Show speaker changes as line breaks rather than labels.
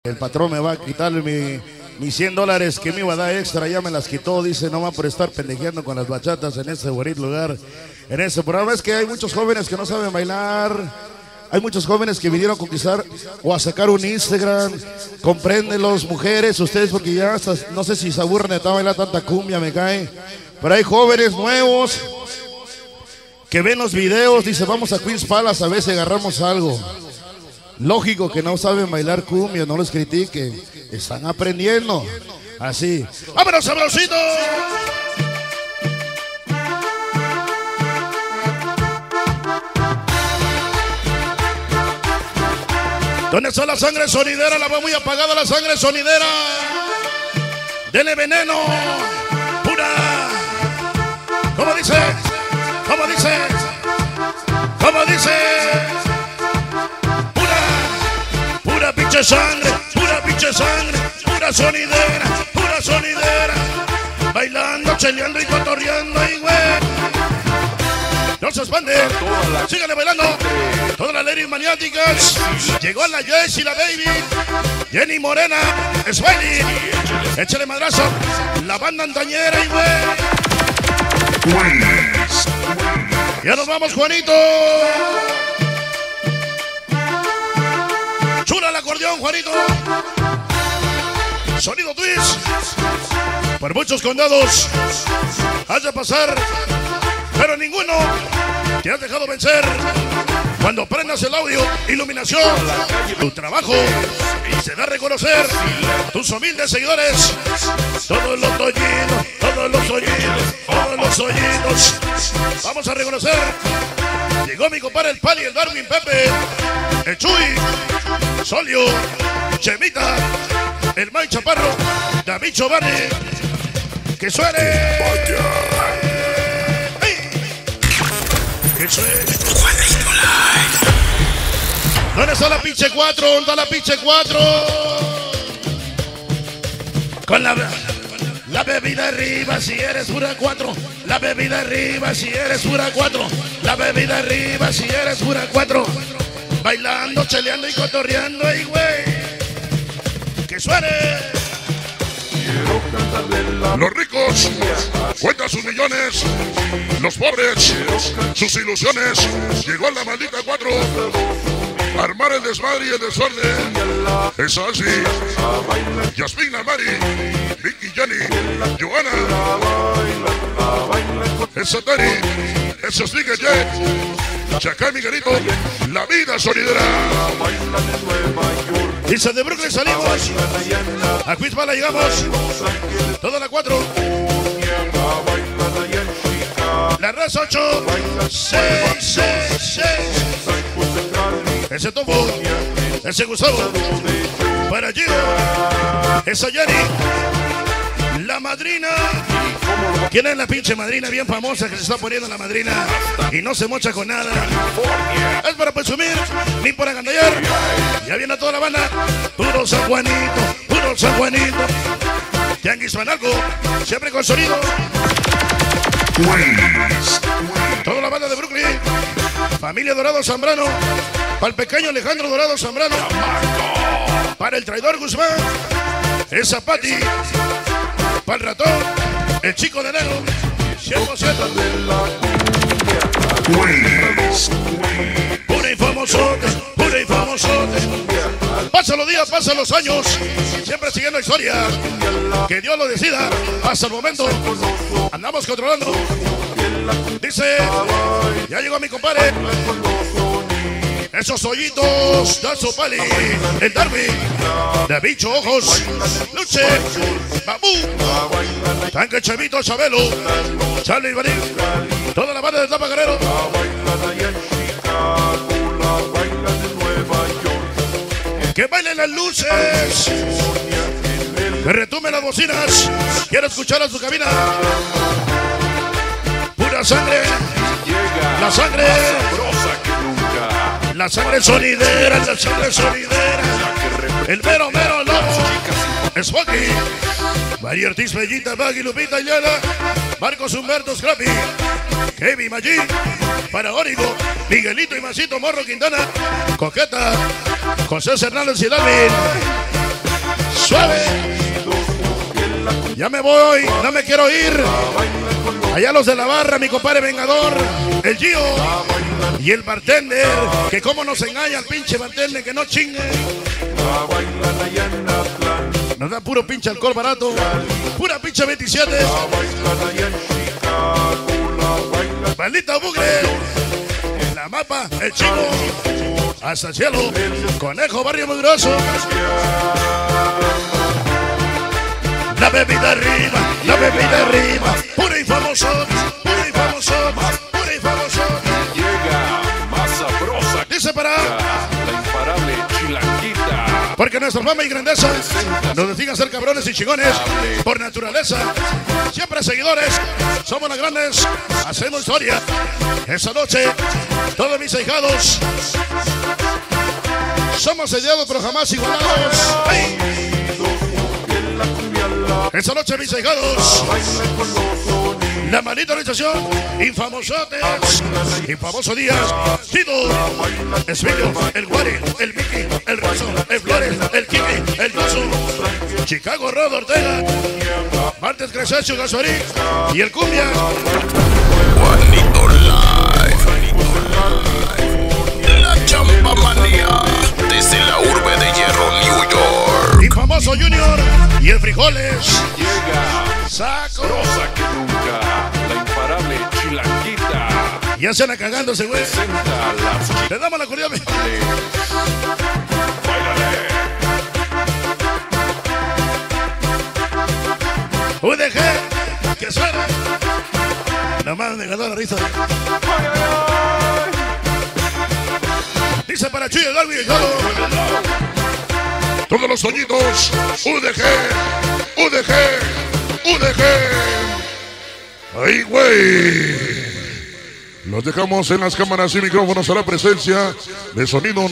El patrón me va a quitar mis $100 que me iba a dar extra, ya me las quitó, dice, no va por estar pendejeando con las bachatas en ese bonito lugar, en ese programa. Es que hay muchos jóvenes que no saben bailar, hay muchos jóvenes que vinieron a conquistar o a sacar un Instagram, compréndelos, mujeres, ustedes, porque ya hasta, no sé si se aburren de estar bailar tanta cumbia, me cae, pero hay jóvenes nuevos que ven los videos, dice, vamos a Queens Palace a ver si agarramos algo. Lógico que no saben bailar cumbia, no los critiquen, están aprendiendo. Así. ¡Vámonos, sabrosito! ¿Dónde está la sangre sonidera? La va muy apagada la sangre sonidera. Dele veneno. Pura. ¿Cómo dice? ¿Cómo dice? ¿Cómo dice? Pura pinche sangre, pura sonidera, bailando, cheleando y cotorreando, y güey. No se expande, síganle bailando, todas las ladies maniáticas. Llegó la Jess y la Baby, Jenny Morena, Smiley, échale madrazo, la banda antañera, y güey. Ya nos vamos, Juanito. Chula el acordeón, Juanito. Sonido twist. Por muchos condados has de pasar, pero ninguno te has dejado vencer. Cuando prendas el audio, iluminación, tu trabajo se da a reconocer. Tus humildes seguidores, todos los oídos, todos los oídos, todos los oídos. Vamos a reconocer. Llegó mi compadre el Pali, el Darwin, Pepe, el Chuy, Solio, Chemita, el Mike Chaparro, David Giovanni. ¡Que suene! ¡Que suene! ¿Dónde está la pinche 4? ¿Dónde está la pinche 4? Con la bebida arriba si eres pura 4. La bebida arriba si eres pura 4. La bebida arriba si eres pura 4. Bailando, cheleando y cotorreando, ¡ay, güey! ¡Que suene! Los ricos cuentan sus millones, los pobres sus ilusiones. Llegó la maldita 4 a armar el desmadre y el desorden. Es así. Yasmina, Mari, Vicky, Jenny, Johanna, es Satari, es Slicker Jet, Chacay, Miguelito, la vida sonidera. Dice de Brooklyn salimos, a Queens Palace llegamos, toda la 4, la raza 8, 6, 6, 6. Ese Tomo, ese Gustavo, para Gio, esa Jenny, la madrina. ¿Quién es la pinche madrina bien famosa que se está poniendo la madrina y no se mocha con nada? Es para presumir, ni para agandallar. Ya viene toda la banda, puro San Juanito, puro San Juanito. Tianguis Manalco, siempre con sonido. Toda la banda de Brooklyn, familia Dorado Zambrano, para el pequeño Alejandro Dorado Zambrano, para el traidor Guzmán, esa Pati, para el ratón, el chico de negro, 100%. Pura y famosote, pura y famosote. Pasan los días, pasan los años, siempre siguiendo la historia. Que Dios lo decida, hasta el momento andamos controlando. Dice, ya llegó mi compadre. Esos hoyitos, Dazo Pali, el Darwin, de Bicho Ojos, Luche, Babú, Tanque Chevito, Chabelo, Charlie Barín, toda la banda de Tapa Guerrero. Que bailen las luces, que retumben las bocinas. Quiero escuchar a su cabina. Pura sangre, la sangre. La sangre sonidera, la sangre sonidera. El mero lobo. Smokey, María Ortiz, Bellita, Maggie, Lupita, Llana, Marcos Humberto, Scrappy, Kevin Maggi, para Órigo, Miguelito y Masito Morro Quintana, Coqueta, José Hernández y Dalvin, Ya me voy, no me quiero ir. Allá los de la barra, mi compadre Vengador, el Gio y el bartender, que como nos engaña el pinche bartender, que no chingue. Nos da puro pinche alcohol barato, pura pinche 27. Maldita bugre, la mapa, el chico, hasta el cielo, Conejo, barrio muy grosso. La bebida arriba, la bebida arriba, pura y famoso, pura y famoso, pura y famoso.
Llega más sabrosa.
Dice para
la imparable Chilanguita.
porque nuestra fama y grandeza nos deciden ser cabrones y chingones por naturaleza. Siempre seguidores, somos las grandes, hacemos historia. Esta noche, todos mis ahijados somos sediados pero jamás igualados. ¡Ay! Esta noche, mis ahijados, la maldita organización, Infamosotes, Infamoso Díaz, Tito, Esmilio, el Guari, el Mickey, el Rosso, el Flores, el Kiki, el Toso, Chicago, Rodo, Ortega, Martes, Crescencio, Gasorí y el Cumbia.
Juanito Live, la Chamba Manía, desde la urbe de Hierro, New York.
Infamoso Junior y el Frijoles.
Llega
Saco.
sabrosa que nunca. La imparable Chilanguita.
Ya se anda cagándose, güey.
Presenta las
Le damos la curiosidad.
Báilale.
UDG, que suena. Nomás me ganó la risa. Dice para Chuy, el Darby y el Jalo. Todos los soñitos. UDG, UDG, UDG. ¡Ay, güey! Los dejamos en las cámaras y micrófonos a la presencia de sonido.